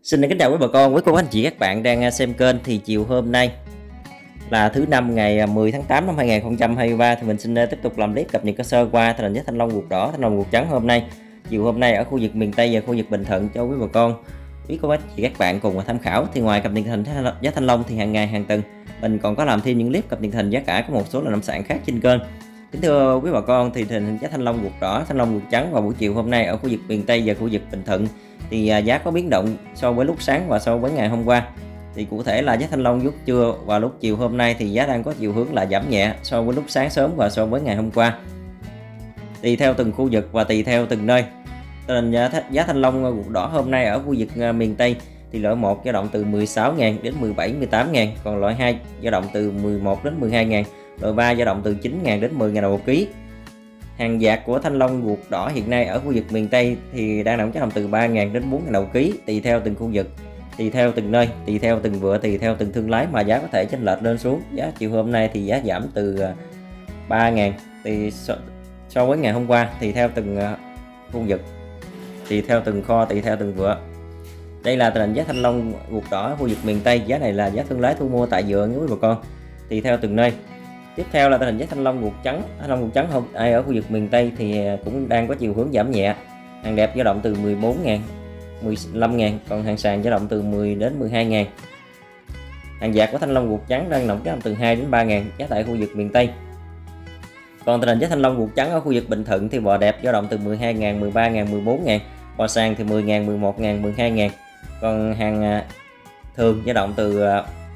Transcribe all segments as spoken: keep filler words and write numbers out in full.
Xin kính chào quý bà con, quý cô anh chị các bạn đang xem kênh. Thì chiều hôm nay là thứ năm ngày mười tháng tám năm hai nghìn không trăm hai mươi ba thì mình xin tiếp tục làm clip cập nhật sơ qua tình hình giá thanh long ruột đỏ, thanh long ruột trắng hôm nay, chiều hôm nay ở khu vực miền Tây và khu vực Bình Thuận cho quý bà con, quý cô anh chị các bạn cùng tham khảo. Thì ngoài cập nhật hình giá thanh long thì hàng ngày hàng tuần mình còn có làm thêm những clip cập nhật hình giá cả của một số loại nông sản khác trên kênh. Kính thưa quý bà con, thì tình hình giá thanh long ruột đỏ, thanh long ruột trắng vào buổi chiều hôm nay ở khu vực miền Tây và khu vực Bình Thuận thì giá có biến động so với lúc sáng và so với ngày hôm qua. Thì cụ thể là giá thanh long lúc trưa và lúc chiều hôm nay thì giá đang có chiều hướng là giảm nhẹ so với lúc sáng sớm và so với ngày hôm qua, tùy theo từng khu vực và tùy theo từng nơi. Tình giá, giá thanh long ruột đỏ hôm nay ở khu vực miền Tây thì loại một dao động từ mười sáu nghìn đến mười bảy mười tám nghìn, còn loại hai dao động từ mười một đến mười hai nghìn, loại ba dao động từ chín nghìn đến mười nghìn đồng một ký. Hàng dạt của thanh long ruột đỏ hiện nay ở khu vực miền Tây thì đang dao động từ ba nghìn đến bốn nghìn đồng một ký, tùy theo từng khu vực, tùy theo từng nơi, tùy theo từng vựa, tùy theo từng thương lái mà giá có thể chênh lệch lên xuống. Giá chiều hôm nay thì giá giảm từ ba nghìn thì so, so với ngày hôm qua, tùy theo từng khu vực, tùy theo từng kho, tùy theo từng vựa. Đây là tình hình giá thanh long ruột đỏ ở khu vực miền Tây. Giá này là giá thương lái thu mua tại vựa với bà con, tùy theo từng nơi. Tiếp theo là tình hình giá thanh long ruột trắng. Thanh long ruột trắng hôm nay ở khu vực miền Tây thì cũng đang có chiều hướng giảm nhẹ. Hàng đẹp dao động từ mười bốn nghìn, mười lăm nghìn, còn hàng sàn dao động từ mười đến mười hai nghìn. Hàng dạt của thanh long ruột trắng đang dao động từ hai đến ba nghìn, giá tại khu vực miền Tây. Còn tình hình giá thanh long ruột trắng ở khu vực Bình Thuận thì bò đẹp dao động từ mười hai nghìn, mười ba nghìn, mười bốn nghìn, bò sàn thì mười nghìn, mười một nghìn, mười hai nghìn. Còn hàng thường dao động từ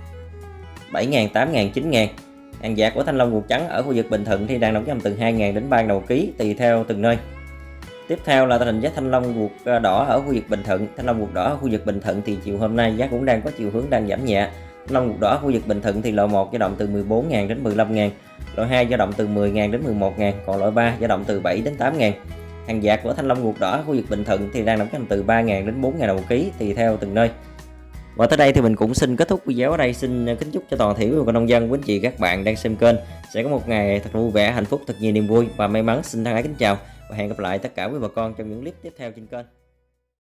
bảy nghìn, tám nghìn, chín nghìn. Hàng dạt của thanh long ruột trắng ở khu vực Bình Thuận thì đang dao động từ hai nghìn đến ba nghìn đồng một ký, tùy theo từng nơi. Tiếp theo là tình hình giá thanh long ruột đỏ ở khu vực Bình Thuận. Thanh long ruột đỏ ở khu vực Bình Thuận thì chiều hôm nay giá cũng đang có chiều hướng đang giảm nhẹ. Thanh long ruột đỏ ở khu vực Bình Thuận thì loại một dao động từ mười bốn nghìn đến mười lăm nghìn, loại hai dao động từ mười nghìn đến mười một nghìn, còn loại ba dao động từ bảy đến tám nghìn. Hàng dạt của thanh long ruột đỏ ở khu vực Bình Thuận thì đang dao động từ ba nghìn đến bốn nghìn đồng một ký, tùy theo từng nơi. Và tới đây thì mình cũng xin kết thúc video ở đây. Xin kính chúc cho toàn thể quý bà con nông dân, quý anh chị các bạn đang xem kênh sẽ có một ngày thật vui vẻ, hạnh phúc, thật nhiều niềm vui và may mắn. Xin thân ái kính chào và hẹn gặp lại tất cả quý bà con trong những clip tiếp theo trên kênh.